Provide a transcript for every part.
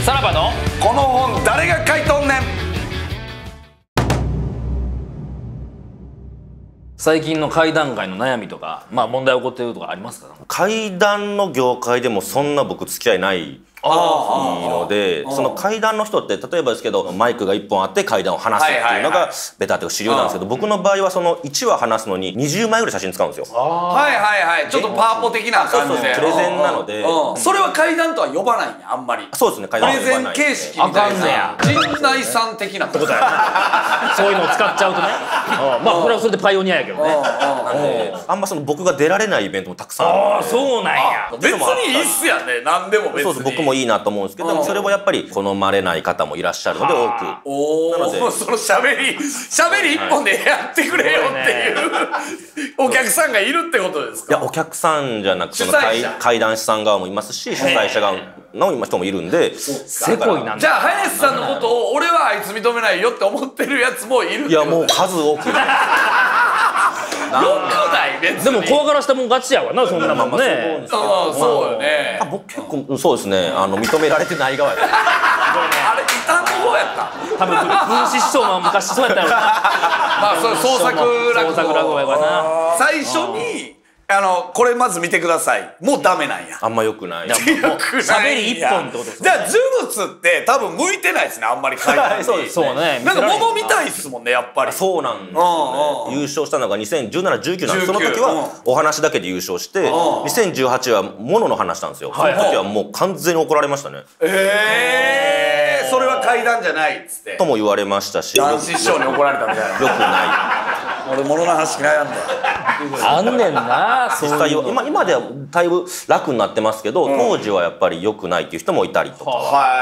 さらばのこの本誰が書いとんねん。 最近の怪談界の悩みとか、まあ問題起こってるとかありますか？ 怪談の業界でもそんな僕付き合いないので、その怪談の人って例えばですけどマイクが1本あって怪談を話すっていうのがベタって主流なんですけど、僕の場合はその1話話すのに20枚ぐらい写真使うんですよ。 はいはいはい、ちょっとパワポ的な感じでプレゼンなので、 それは怪談とは呼ばないんや、あんまり。 そうですね、怪プ談は呼ばない。 レゼン形式みたいな陣内さん的なことだよ。 そういうのを使っちゃうとね。まあこれはそれでパイオニアやけどね。 なんであんまその僕が出られないイベントもたくさんあるので。 そうなんや。 別にいいっすやんね、何でも別に。 そうです、僕もいいなと思うんですけど、それをやっぱり好まれない方もいらっしゃるので多く。なのでその喋り一本でやってくれよっていうお客さんがいるってことですか？ いや、お客さんじゃなくその主催者怪談師さん側もいますし、主催者側の人もいるんで。 せこいなんだ。 じゃあ林さんのことを俺はあいつ認めないよって思ってるやつもいるってこと。 いや、もう数多く。 よくない別に。 でも怖がらしたもん勝ちやわな、そんなもんね。 そうよね。 僕結構そうですね、認められてない側や。 あれ板の方やった。 多分分子師匠も昔そうやったよな。 まあそれ創作落語やからな。 最初にこれまず見てくださいもうダメなんや。 あんま良くない。 喋り一本ってことですね。 じゃあ呪物って多分向いてないですね、あんまり怪談に。 そうですそうね。 なんか物見たいっすもんね、やっぱり。 そうなんですよね。優勝したのが2017、19なんで、その時はお話だけで優勝して、2018は物の話したんですよ。その時はもう完全に怒られましたね。 それは怪談じゃないっつってとも言われましたし、 男子師匠に怒られたみたいな。 良くない。 俺物の話嫌いなんだよ。 あんねんな。 実際今ではだいぶ楽になってますけど、当時はやっぱり良くないっていう人もいたりとか。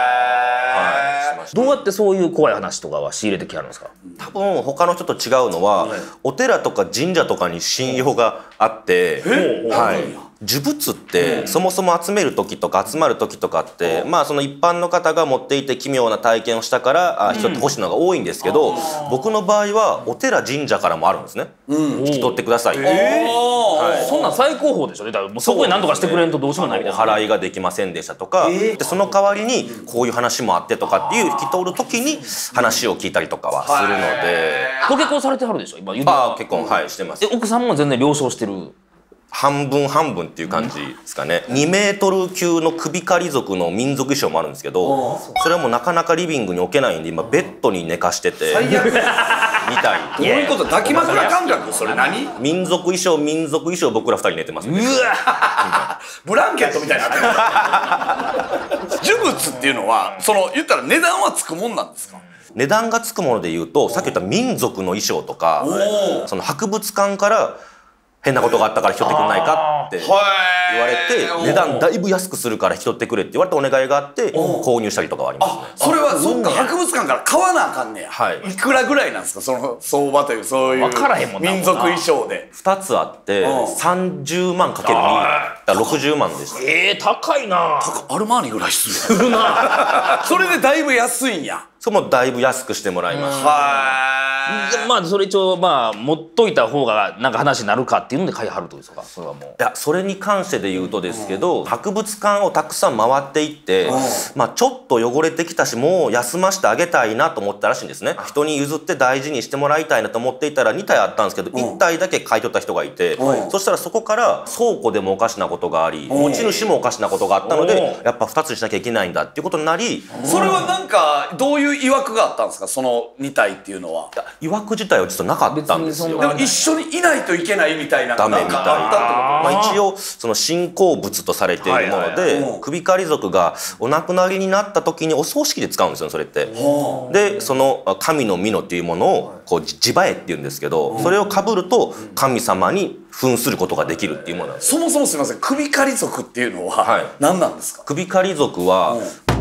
どうやってそういう怖い話とかは仕入れてきはるんですか？ 多分他の人と違うのは、お寺とか神社とかに信用があって、呪物ってそもそも集める時とか集まる時とかって、まあその一般の方が持っていて奇妙な体験をしたから人って欲しいのが多いんですけど、僕の場合はお寺神社からもあるんですね。引き取ってください。 そんなん最高峰でしょ。だからもうそこに何とかしてくれんとどうしようもないみたいな。 お払いができませんでしたとか、でその代わりにこういう話もあってとかっていう引き取る時に話を聞いたりとかはするので。 ご結婚されてはるでしょ今言うああ、結婚してます。 奥さんも全然了承してる？ 半分半分っていう感じですかね。2メートル級の首狩り族の民族衣装もあるんですけど、それはもうなかなかリビングに置けないんで今ベッドに寝かしてて最悪。 みたい。 どういうこと？抱き枕感覚？それ何？ 民族衣装僕ら2人寝てますね。 ブランケットみたいになってる。呪物っていうのは言ったら値段はつくもんなんですか？ 値段がつくもので言うと、さっき言った民族の衣装とか、その博物館から変なことがあったから引き取ってくれないかって言われて、値段だいぶ安くするから引き取ってくれって言われたお願いがあって購入したりとかはありますね。 それはそっか、博物館から買わなあかんねや。 はいいくらぐらいなんですか、その相場というそういう分からへんもんな民族衣装で。 2つあって30万かける2だから60万でした。 高いな。 アルマーニぐらいするな。それでだいぶ安いんや。 それもだいぶ安くしてもらいました。 まあそれ一応持っといた方がなんか話になるかっていうので買いはるってことですか？それはもう。 いや、それに関してで言うとですけど、博物館をたくさん回っていって、まあちょっと汚れてきたしもう休ませてあげたいなと思ったらしいんですね。人に譲って大事にしてもらいたいなと思っていたら2体あったんですけど、1体だけ買い取った人がいて、そしたらそこから倉庫でもおかしなことがあり、持ち主もおかしなことがあったので、やっぱ2つにしなきゃいけないんだっていうことになり。 それはなんかどういう曰くがあったんですか、その2体っていうのは。 曰く自体は実はなかったんですよ。 でも一緒にいないといけないみたいなダメみたいなんかあったってこと。 一応その信仰物とされているもので、首狩り族がお亡くなりになった時にお葬式で使うんですよ、それって。でその神の蓑っていうものをこう自刃絵っていうんですけど、それをかぶると神様に扮することができるっていうものなんです。 そもそもすみません、首狩り族っていうのは何なんですか？ 首狩り族は、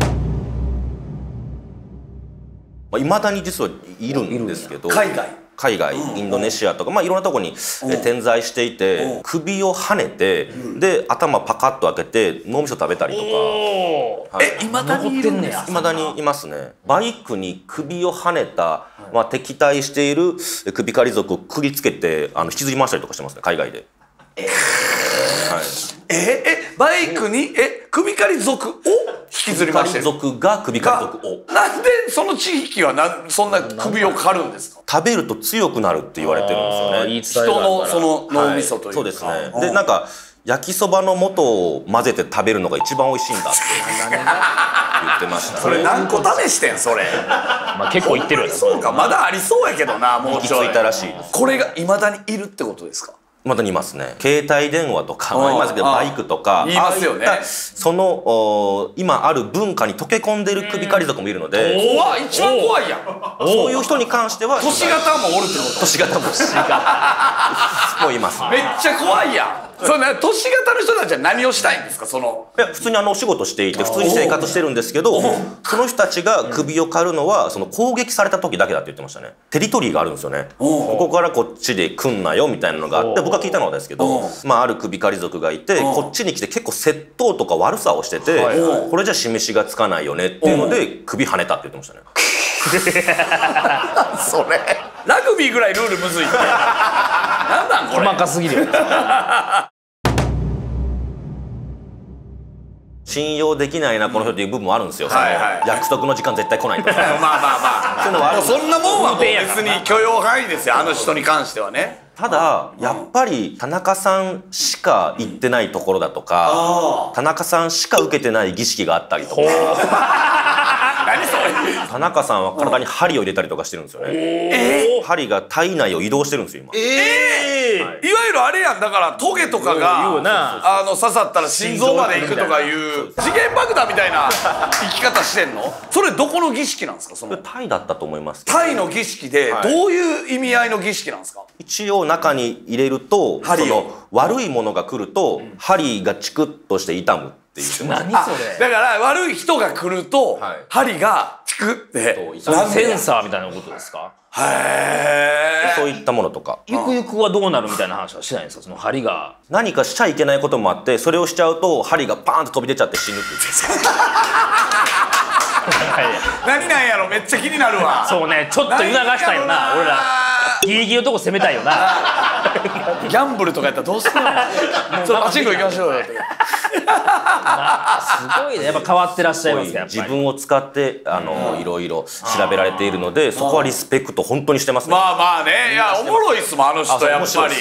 いまだに実はいるんですけど、海外インドネシアとか、いろんなところに点在していて、首をはねて、で頭パカッと開けて脳みそ食べたりとか。 いまだにいるんですか？ いまだにいますね。バイクに首をはねた、敵対している首狩り族をくりつけて引きずり回したりとかしてますね、海外で。 バイクに首狩り族を引きずり回してる。 族が首狩り族を。 なんでその地域はそんな首を狩るんですか？ 食べると強くなるって言われてるんですよね。 言い伝えがあるから人のその脳みそというか、 そうですね。でなんか焼きそばの素を混ぜて食べるのが一番美味しいんだって言ってましたね。 それ何個試してんそれ。 まあ結構言ってるよね。 そうか、まだありそうやけどな、もう行き着いたらしいです。 これが未だにいるってことですか？ まだにいますね。携帯電話とかありますけど、バイクとか言いますよね。 ああいったその今ある文化に溶け込んでる首狩り族もいるので、 怖い、一番怖いやん。 そういう人に関しては都市型もおるってこと？ 都市型ももういますね。 めっちゃ怖いやん。それね、都市型の人たちは何をしたいんですか？そのいや普通にお仕事していて普通に生活してるんですけど、その人たちが首を狩るのはその攻撃された時だけだって言ってましたね。テリトリーがあるんですよね。ここからこっちで来んなよみたいなのがあって、僕が聞いたのはですけど、まあある首狩り族がいて、こっちに来て結構窃盗とか悪さをしてて、これじゃ示しがつかないよねっていうので首跳ねたって言ってましたね。 それラグビーぐらいルールむずいって。なんなんこれ。 細かすぎるよね。 信用できないなこの人っていう部分もあるんですよ。 はいはい、 約束の時間絶対来ないとか。 まあまあまあ、そういうのはある。もうそんなもんはもう別に許容範囲ですよ、あの人に関してはね。 ただやっぱり田中さんしか行ってないところだとか、田中さんしか受けてない儀式があったりとか。 何それ。 田中さんは体に針を入れたりとかしてるんですよね。針が体内を移動してるんですよ今。 いわゆるあれやん、だからトゲとかが刺さったら心臓まで行くとかいう時限爆弾みたいな生き方してんの？それどこの儀式なんですか？そのタイだったと思います。 タイの儀式でどういう意味合いの儀式なんですか？ 一応中に入れるとその悪いものが来ると針がチクッとして痛むって言ってます。 何それ。 だから悪い人が来ると針がチクってセンサーみたいなことですか？ へえ。 そういったものとか。 ゆくゆくはどうなるみたいな話はしないんですか？その針が何かしちゃいけないこともあって、それをしちゃうと針がパーンと飛び出ちゃって死ぬって言ってます。 何なんやろ、めっちゃ気になるわ。 そうね、ちょっと促したいよな俺ら。ギリギリのとこ攻めたいよな。 ギャンブルとかやったらどうするの？ちょっとパチンコ行きましょうよって。 すごいね、やっぱ変わってらっしゃいますね。やっぱり自分を使っていろいろ調べられているので、そこはリスペクト本当にしてますね。 まあまあね、いやおもろいっすもん、あの人やっぱり。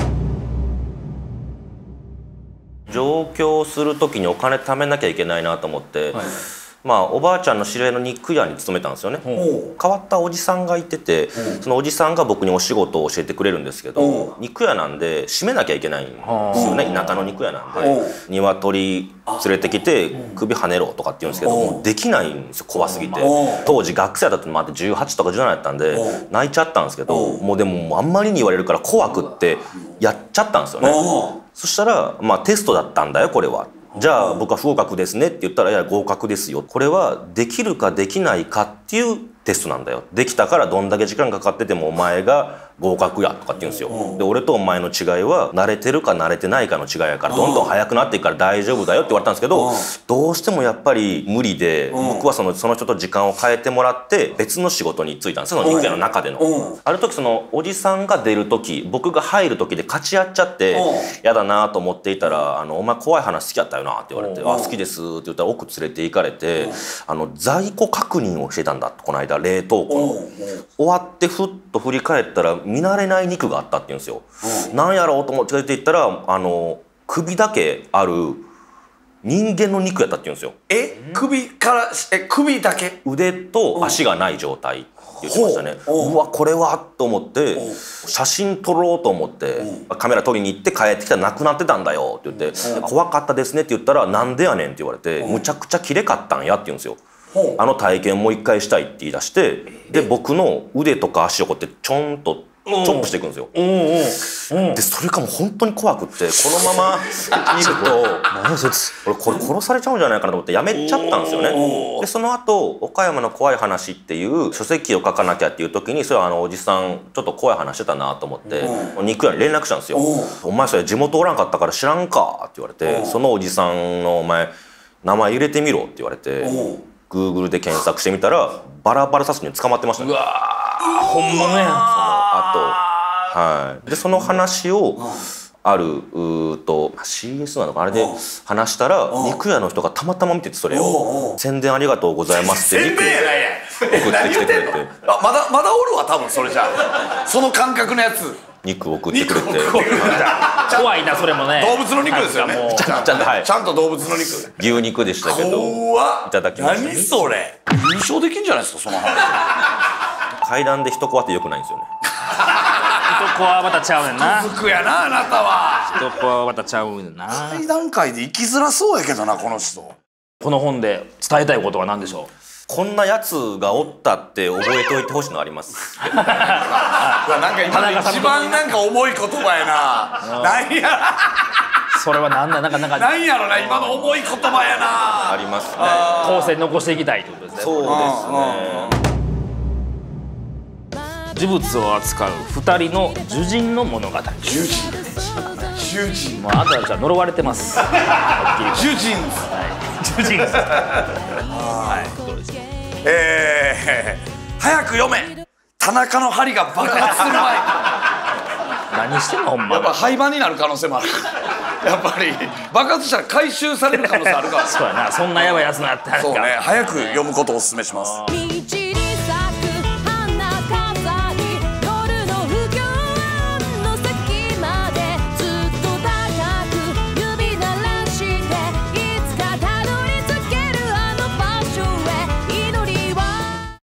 上京する時にお金貯めなきゃいけないなと思って、まあおばあちゃんの知り合いの肉屋に勤めたんですよね。変わったおじさんがいてて、そのおじさんが僕にお仕事を教えてくれるんですけど、肉屋なんで閉めなきゃいけないんですよね。田舎の肉屋なんで鶏連れてきて首跳ねろとかって言うんですけど、もうできないんですよ、怖すぎて。当時学生だったのもあって18とか17やったんで泣いちゃったんですけど、もうでもあんまりに言われるから怖くってやっちゃったんですよね。そしたら「まあテストだったんだよこれは」。じゃあ僕は不合格ですねって言ったら「いや合格ですよ。これはできるかできないかっていうテストなんだよ。できたからどんだけ時間かかっててもお前が合格や」とかって言うんですよ。で俺とお前の違いは慣れてるか慣れてないかの違いやからどんどん速くなっていくから大丈夫だよって言われたんですけど、どうしてもやっぱり無理で、僕はその人と時間を変えてもらって別の仕事に就いたんですよ、その肉屋の中での。ある時そのおじさんが出る時僕が入る時で勝ち合っちゃって嫌だなと思っていたら「お前怖い話好きやったよな」って言われて「あ好きです」って言ったら奥連れて行かれて在庫確認をしてたんだって、この間冷凍庫の。終わってふっと振り返ったら見慣れない肉があったって言うんですよ。なんやろうと思って連れて行ったら首だけある人間の肉やったって言うんですよ。 首から首だけ？ 腕と足がない状態って言ってましたね。うわこれはと思って写真撮ろうと思ってカメラ撮りに行って帰ってきたらなくなってたんだよって言って「怖かったですね」って言ったら「なんでやねん」って言われて「むちゃくちゃきれかったんや」って言うんですよ。体験もう一回したいって言い出して、で僕の腕とか足をこうやってちょんとチョップしていくんですよ。でそれがもう本当に怖くって、このままいるとこれ殺されちゃうんじゃないかなと思ってやめちゃったんですよね。でその後岡山の怖い話っていう書籍を書かなきゃっていう時に、それはおじさんちょっと怖い話してたなと思って肉屋に連絡したんですよ。お前それ地元おらんかったから知らんかって言われて、そのおじさんのお前名前入れてみろって言われてGoogle で検索してみたらバラバラ殺人に捕まってましたね。 うわー本物やん。 はい、でその話をあるCS なのかあれで話したら肉屋の人がたまたま見ててそれを宣伝ありがとうございますって肉送ってきてくれてまだおるわ多分それじゃその感覚のやつ肉送ってくれて怖いなそれもね動物の肉ですよねちゃんと動物の肉牛肉でしたけどいただきました。 何それ優勝できんじゃないですかその話階段で一コアって良くないんですよね。 一コアはまたちゃうねんな。 服やなあなたは一コアはまたちゃうねんな。 階段階で生きづらそうやけどなこの人。 この本で伝えたいことは何でしょう。 こんなやつがおったって覚えておいてほしいのあります。 なんか今一番なんか重い言葉やな。なんやそれはなんやろな今の重い言葉やな。 ありますね。 後世に残していきたいってことですね。 そうですね。 呪物を扱う2人の呪人の物語。 囚人もうあとはじゃあ呪われてます。 呪人呪人早く読め田中の針が爆発する前何してんのほんま。 やっぱ廃盤になる可能性もある。やっぱり爆発したら回収される可能性あるから。 そうやなそんなやばいやつなって。 そうね早く読むことをお勧めします。